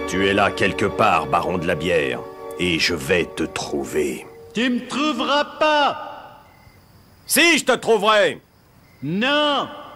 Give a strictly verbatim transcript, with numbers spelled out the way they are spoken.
Tu es là quelque part, baron de la bière, et je vais te trouver. Tu me trouveras pas! Si, je te trouverai! Non!